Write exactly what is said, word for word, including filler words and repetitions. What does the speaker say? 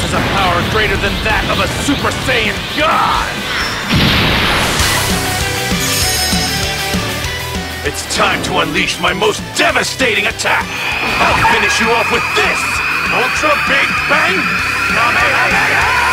has a power greater than that of a Super Saiyan God! It's time to unleash my most devastating attack! I'll finish you off with this! Ultra Big Bang Kamehameha!